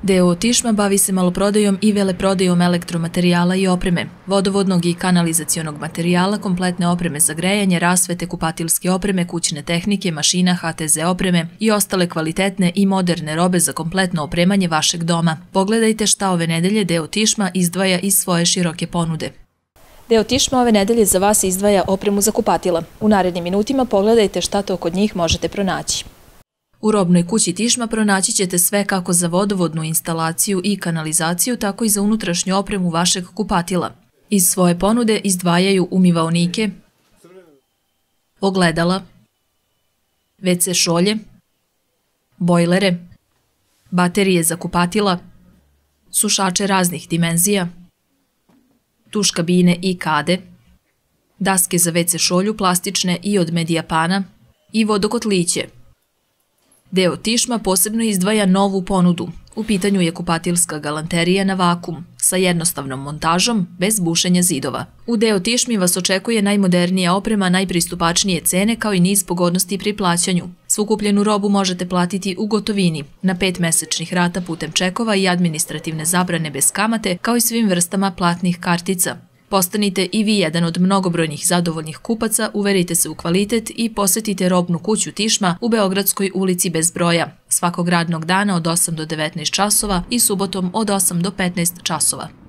D.O.O. Tišma bavi se maloprodajom i veleprodajom elektromaterijala i opreme, vodovodnog i kanalizacionog materijala, kompletne opreme za grejanje, rasvete, kupatilske opreme, kućne tehnike, mašina, HTZ opreme i ostale kvalitetne i moderne robe za kompletno opremanje vašeg doma. Pogledajte šta ove nedelje D.O.O. Tišma izdvaja iz svoje široke ponude. D.O.O. Tišma ove nedelje za vas izdvaja opremu za kupatila. U narednim minutima pogledajte šta to kod njih možete pronaći. U robnoj kući Tišma pronaći ćete sve kako za vodovodnu instalaciju i kanalizaciju, tako i za unutrašnju opremu vašeg kupatila. Iz svoje ponude izdvajaju umivaonike, ogledala, WC šolje, bojlere, baterije za kupatila, sušače raznih dimenzija, tuš kabine i kade, daske za WC šolju plastične i od medijapana i vodokotliće. D.O.O. Tišma posebno izdvaja novu ponudu. U pitanju je kupatilska galanterija na vakum, sa jednostavnom montažom, bez bušenja zidova. U D.O.O. Tišmi vas očekuje najmodernija oprema, najpristupačnije cene, kao i niz pogodnosti pri plaćanju. Svu kupljenu robu možete platiti u gotovini, na 5 mesečnih rata putem čekova i administrativne zabrane bez kamate, kao i svim vrstama platnih kartica. Postanite i vi jedan od mnogobrojnih zadovoljnih kupaca, uverite se u kvalitet i posetite robnu kuću Tišma u Beogradskoj ulici bez broja, svakog radnog dana od 8 do 19 časova i subotom od 8 do 15 časova.